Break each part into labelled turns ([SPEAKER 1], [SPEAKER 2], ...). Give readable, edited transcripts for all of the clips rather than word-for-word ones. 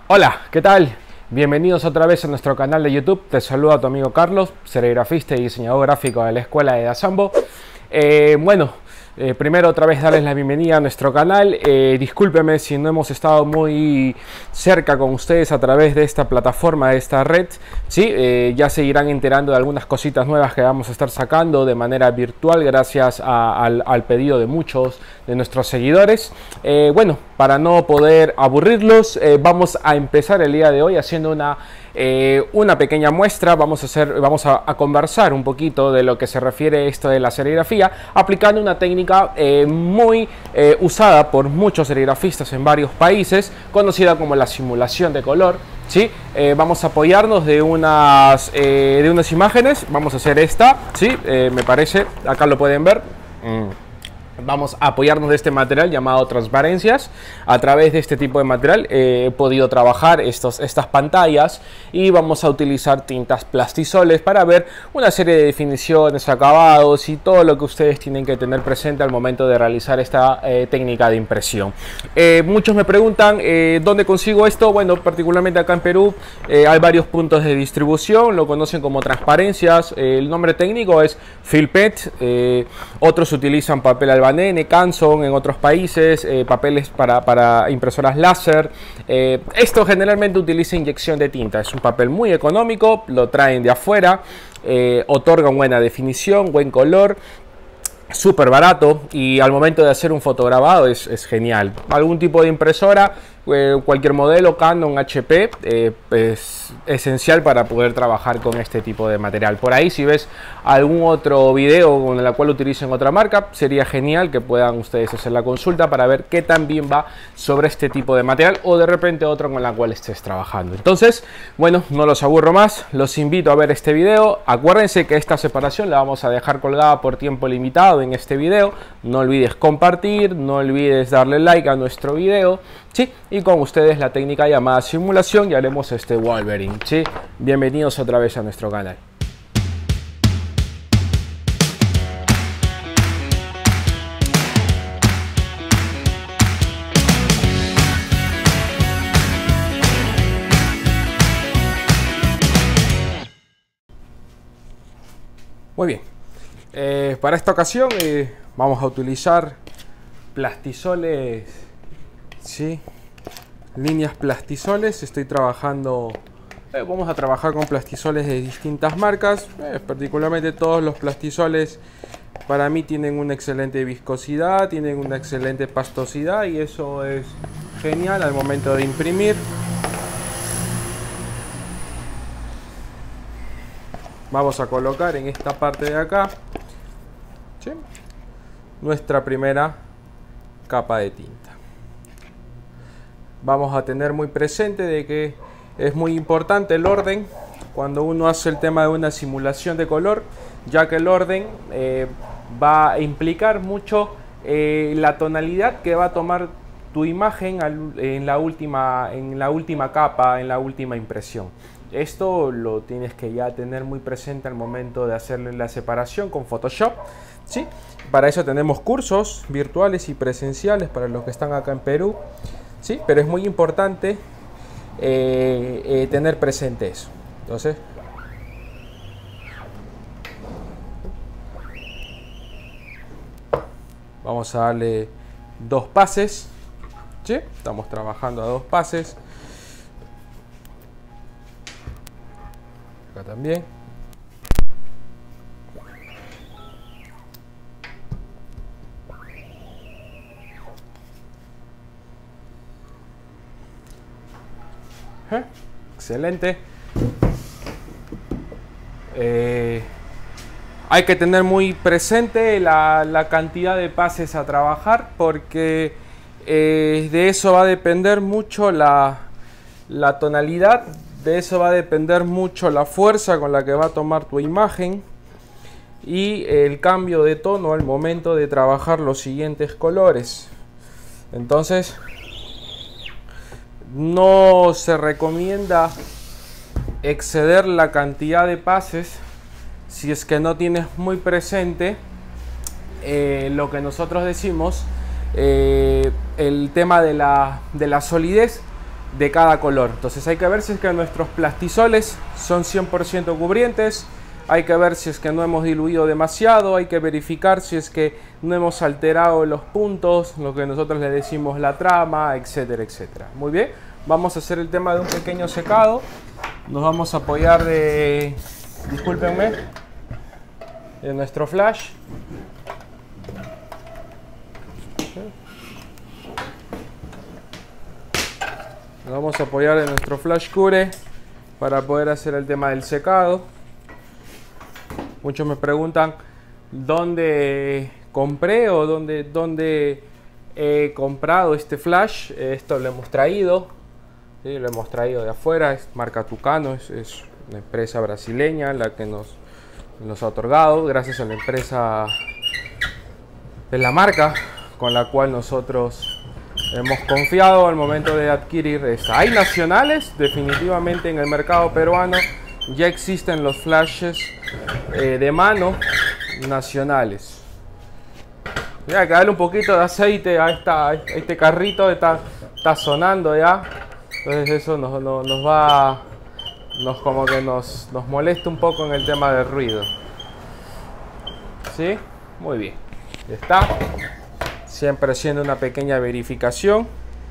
[SPEAKER 1] Hola, ¿qué tal? Bienvenidos otra vez a nuestro canal de YouTube. Te saluda tu amigo Carlos, serigrafista y diseñador gráfico de la escuela de Dazambo. Primero otra vez darles la bienvenida a nuestro canal. Discúlpeme si no hemos estado muy cerca con ustedes a través de esta plataforma, de esta red. Sí, ya se irán enterando de algunas cositas nuevas que vamos a estar sacando de manera virtual gracias al pedido de muchos de nuestros seguidores. Para no poder aburrirlos, vamos a empezar el día de hoy haciendo una pequeña muestra. Vamos a conversar un poquito de lo que se refiere a esto de la serigrafía, aplicando una técnica muy usada por muchos serigrafistas en varios países, conocida como la simulación de color. ¿Sí? Vamos a apoyarnos de unas imágenes. Vamos a hacer esta, ¿sí? Me parece, acá lo pueden ver. Vamos a apoyarnos de este material llamado transparencias. A través de este tipo de material he podido trabajar estas pantallas, y vamos a utilizar tintas plastisoles para ver una serie de definiciones, acabados y todo lo que ustedes tienen que tener presente al momento de realizar esta técnica de impresión. Muchos me preguntan dónde consigo esto. Bueno, particularmente acá en Perú hay varios puntos de distribución, lo conocen como transparencias. El nombre técnico es Filpet. Otros utilizan papel albanene, Canson en otros países, papeles para impresoras láser. Esto generalmente utiliza inyección de tinta. Es un papel muy económico, lo traen de afuera, otorgan buena definición, buen color, súper barato, y al momento de hacer un fotograbado es genial. Algún tipo de impresora, cualquier modelo, Canon, HP, es esencial para poder trabajar con este tipo de material. Por ahí, si ves algún otro video con el cual utilicen otra marca, sería genial que puedan ustedes hacer la consulta para ver qué tan bien va sobre este tipo de material, o de repente otro con la cual estés trabajando. Entonces, bueno, no los aburro más, los invito a ver este video. Acuérdense que esta separación la vamos a dejar colgada por tiempo limitado en este video. No olvides compartir, no olvides darle like a nuestro video, ¿sí? Y con ustedes la técnica llamada simulación, y haremos este Wolverine, ¿sí? Bienvenidos otra vez a nuestro canal. Muy bien, para esta ocasión vamos a utilizar plastisoles, ¿sí? Líneas plastisoles. Estoy trabajando, vamos a trabajar con plastisoles de distintas marcas. Particularmente todos los plastisoles para mí tienen una excelente viscosidad, tienen una excelente pastosidad, y eso es genial al momento de imprimir. Vamos a colocar en esta parte de acá, ¿sí?, nuestra primera capa de tinta. Vamos a tener muy presente de que es muy importante el orden cuando uno hace el tema de una simulación de color, ya que el orden va a implicar mucho la tonalidad que va a tomar tu imagen en la última capa, en la última impresión. Esto lo tienes que ya tener muy presente al momento de hacerle la separación con Photoshop, ¿sí? Para eso tenemos cursos virtuales y presenciales para los que están acá en Perú, ¿sí? Pero es muy importante tener presente eso. Entonces, vamos a darle 2 pases, ¿sí? Estamos trabajando a 2 pases. Acá también. Excelente. Hay que tener muy presente la cantidad de pases a trabajar, porque de eso va a depender mucho la tonalidad. De eso va a depender mucho la fuerza con la que va a tomar tu imagen, y el cambio de tono al momento de trabajar los siguientes colores. Entonces, no se recomienda exceder la cantidad de pases si es que no tienes muy presente lo que nosotros decimos, el tema de la solidez de cada color. Entonces hay que ver si es que nuestros plastisoles son 100% cubrientes. Hay que ver si es que no hemos diluido demasiado, hay que verificar si es que no hemos alterado los puntos, lo que nosotros le decimos la trama, etcétera, etcétera. Muy bien, vamos a hacer el tema de un pequeño secado. Nos vamos a apoyar de, discúlpenme, de nuestro flash. Nos vamos a apoyar de nuestro flash cure para poder hacer el tema del secado. Muchos me preguntan dónde compré o dónde he comprado este flash. Esto lo hemos traído, ¿sí? Lo hemos traído de afuera, es marca Tucano, es una empresa brasileña la que nos ha otorgado, gracias a la empresa de la marca con la cual nosotros hemos confiado al momento de adquirir esta. Hay nacionales, definitivamente en el mercado peruano ya existen los flashes de mano nacionales. Mira, que darle un poquito de aceite a este carrito, está sonando ya. Entonces eso nos molesta un poco en el tema del ruido. ¿Sí? Muy bien. Ya está. Siempre haciendo una pequeña verificación.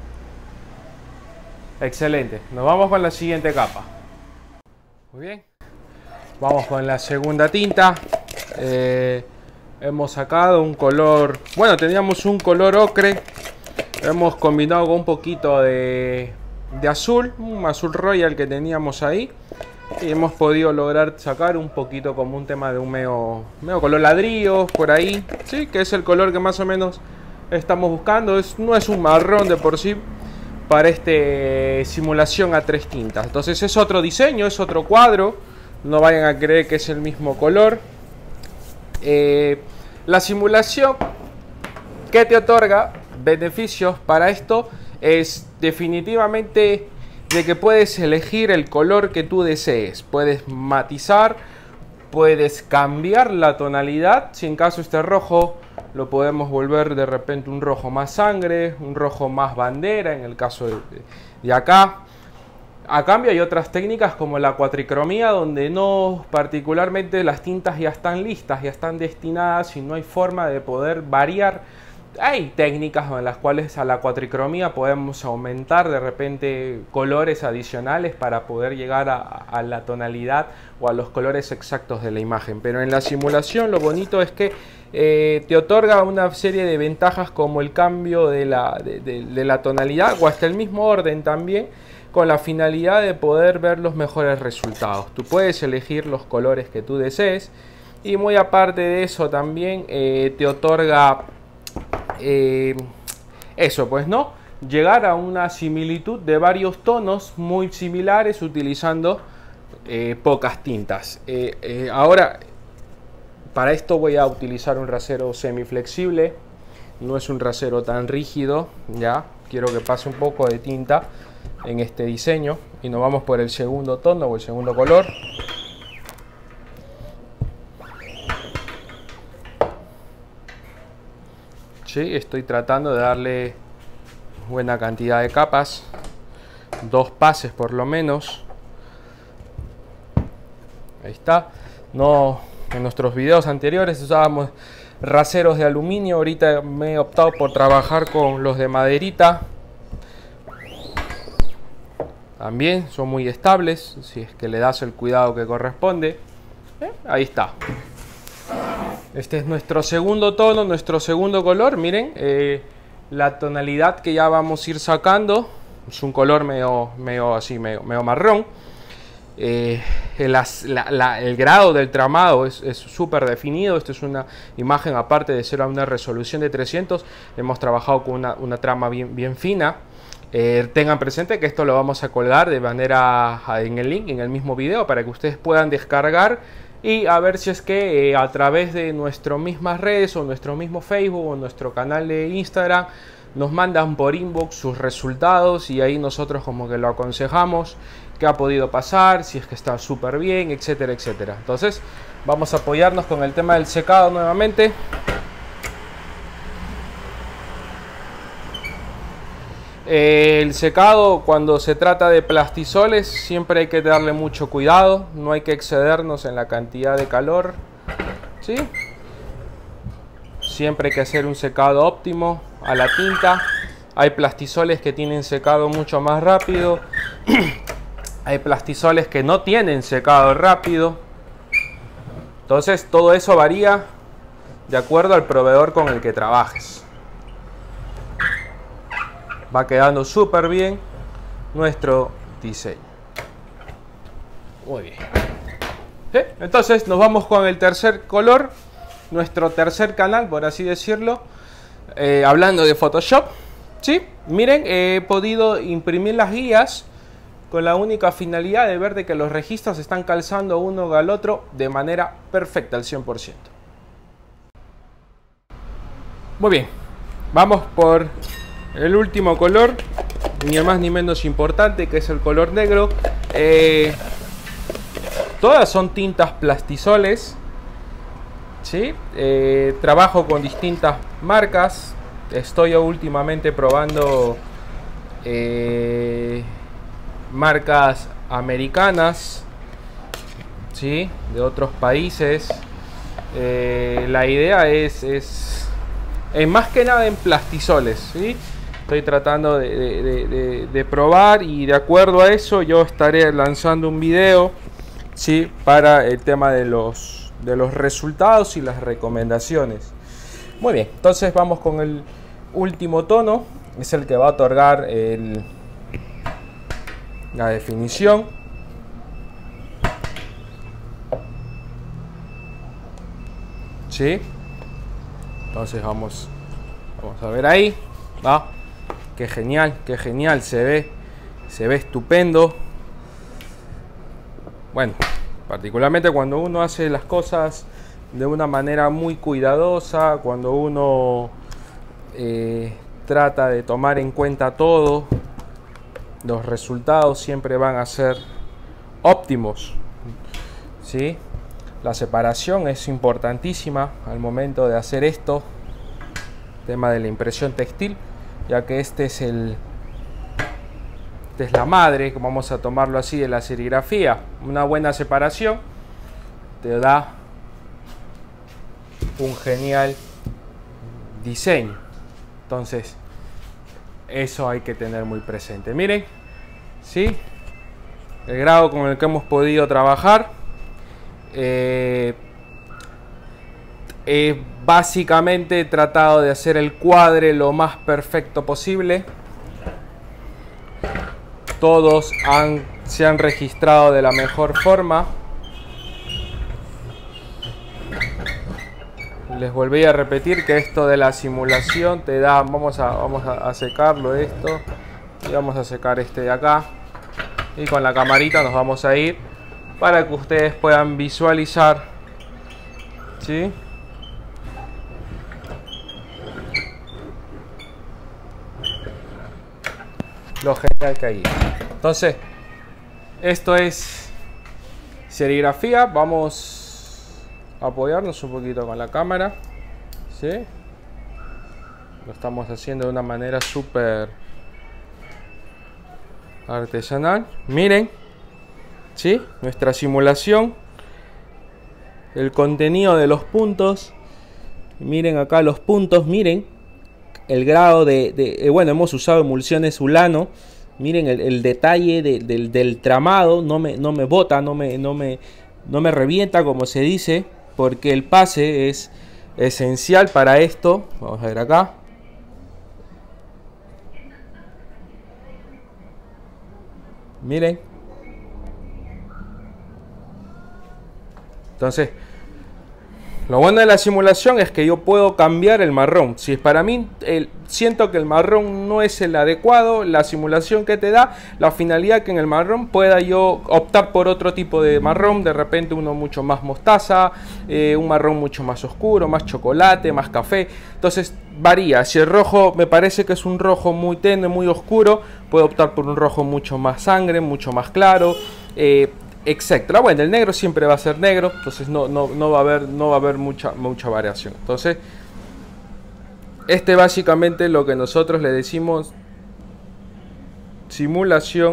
[SPEAKER 1] Excelente. Nos vamos con la siguiente capa. Muy bien. Vamos con la segunda tinta. Hemos sacado un color, bueno, teníamos un color ocre, hemos combinado con un poquito de azul, un azul royal que teníamos ahí, y hemos podido lograr sacar un poquito como un tema de un medio color ladrillo por ahí, sí, que es el color que más o menos estamos buscando. No es un marrón de por sí para esta simulación a 3 tintas. Entonces es otro diseño, es otro cuadro. No vayan a creer que es el mismo color. La simulación que te otorga beneficios para esto es definitivamente de que puedes elegir el color que tú desees. Puedes matizar, puedes cambiar la tonalidad. Si en caso este rojo lo podemos volver de repente un rojo más sangre, un rojo más bandera en el caso de acá. A cambio hay otras técnicas como la cuatricromía, donde no particularmente las tintas ya están listas, ya están destinadas y no hay forma de poder variar. Hay técnicas en las cuales a la cuatricromía podemos aumentar de repente colores adicionales para poder llegar a la tonalidad o a los colores exactos de la imagen. Pero en la simulación lo bonito es que te otorga una serie de ventajas como el cambio de la tonalidad o hasta el mismo orden también, con la finalidad de poder ver los mejores resultados. Tú puedes elegir los colores que tú desees y muy aparte de eso también te otorga eso, pues no, llegar a una similitud de varios tonos muy similares utilizando pocas tintas. Ahora, para esto voy a utilizar un rasero semiflexible, no es un rasero tan rígido, ya quiero que pase un poco de tinta en este diseño y nos vamos por el segundo tono o el segundo color. Sí, estoy tratando de darle buena cantidad de capas, 2 pases por lo menos. Ahí está. No, en nuestros videos anteriores usábamos raseros de aluminio, ahorita me he optado por trabajar con los de maderita. También son muy estables si es que le das el cuidado que corresponde. Ahí está. Este es nuestro segundo tono, nuestro segundo color. Miren la tonalidad que ya vamos a ir sacando. Es un color medio marrón. El grado del tramado es súper definido. Esta es una imagen, aparte de ser a una resolución de 300, hemos trabajado con una trama bien fina. Tengan presente que esto lo vamos a colgar de manera en el link, en el mismo video, para que ustedes puedan descargar y a ver si es que a través de nuestras mismas redes o nuestro mismo Facebook o nuestro canal de Instagram nos mandan por inbox sus resultados y ahí nosotros como que lo aconsejamos, qué ha podido pasar, si es que está súper bien, etcétera, etcétera. Entonces vamos a apoyarnos con el tema del secado nuevamente. El secado, cuando se trata de plastisoles, siempre hay que darle mucho cuidado, no hay que excedernos en la cantidad de calor, ¿sí? Siempre hay que hacer un secado óptimo a la tinta. Hay plastisoles que tienen secado mucho más rápido, hay plastisoles que no tienen secado rápido. Entonces todo eso varía de acuerdo al proveedor con el que trabajes. Va quedando súper bien nuestro diseño. Muy bien. ¿Sí? Entonces nos vamos con el tercer color, nuestro tercer canal, por así decirlo, hablando de Photoshop. ¿Sí? Miren, he podido imprimir las guías con la única finalidad de ver de que los registros están calzando uno al otro de manera perfecta, al 100%. Muy bien, vamos por el último color, ni más ni menos importante, que es el color negro. Todas son tintas plastisoles, ¿sí? Trabajo con distintas marcas. Estoy últimamente probando marcas americanas, ¿sí? De otros países. La idea es más que nada en plastisoles, ¿sí? Estoy tratando de probar, y de acuerdo a eso yo estaré lanzando un video, ¿sí? Para el tema de los resultados y las recomendaciones. Muy bien, entonces vamos con el último tono, es el que va a otorgar la definición. ¿Sí? Entonces vamos a ver ahí, ¿va? Qué genial se ve estupendo. Bueno, particularmente cuando uno hace las cosas de una manera muy cuidadosa, cuando uno trata de tomar en cuenta todo, los resultados siempre van a ser óptimos, ¿sí? La separación es importantísima al momento de hacer esto, tema de la impresión textil, ya que esta es la madre, vamos a tomarlo así, de la serigrafía. Una buena separación te da un genial diseño. Entonces eso hay que tener muy presente. Miren, ¿sí? El grado con el que hemos podido trabajar. Básicamente he tratado de hacer el cuadre lo más perfecto posible. Todos se han registrado de la mejor forma. Les volví a repetir que esto de la simulación te da, vamos a secarlo esto, y vamos a secar este de acá, y con la camarita nos vamos a ir para que ustedes puedan visualizar, ¿sí? Lo genial que hay. Entonces, esto es serigrafía. Vamos a apoyarnos un poquito con la cámara, ¿sí? Lo estamos haciendo de una manera súper artesanal. Miren, ¿sí? Nuestra simulación, el contenido de los puntos. Miren acá los puntos, miren el grado bueno, hemos usado emulsiones Ulano. Miren el detalle del tramado, no me bota, no me revienta, como se dice, porque el pase es esencial para esto. Vamos a ver acá. Miren. Entonces, lo bueno de la simulación es que yo puedo cambiar el marrón. Si es para mí, siento que el marrón no es el adecuado, la simulación que te da, la finalidad que en el marrón pueda yo optar por otro tipo de marrón, de repente uno mucho más mostaza, un marrón mucho más oscuro, más chocolate, más café. Entonces varía. Si el rojo me parece que es un rojo muy tenue, muy oscuro, puedo optar por un rojo mucho más sangre, mucho más claro, etcétera. Bueno, el negro siempre va a ser negro, entonces no va a haber mucha variación. Entonces, básicamente lo que nosotros le decimos simulación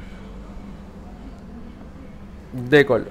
[SPEAKER 1] de color.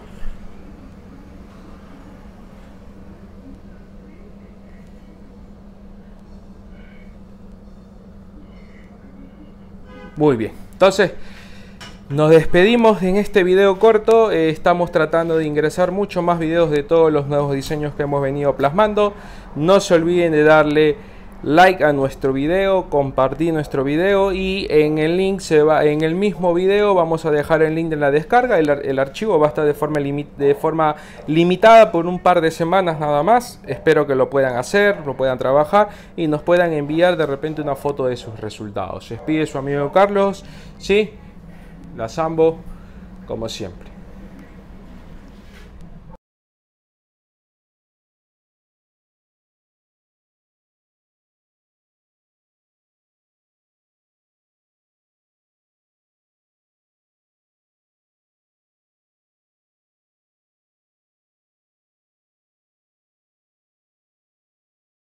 [SPEAKER 1] Muy bien, entonces nos despedimos en este video corto. Estamos tratando de ingresar mucho más videos de todos los nuevos diseños que hemos venido plasmando. No se olviden de darle like a nuestro video, compartir nuestro video, y en el link en el mismo video vamos a dejar el link de la descarga. El archivo va a estar de forma limitada por un par de semanas nada más. Espero que lo puedan hacer, lo puedan trabajar y nos puedan enviar de repente una foto de sus resultados. Se despide su amigo Carlos, ¿sí? La Sambo, como siempre.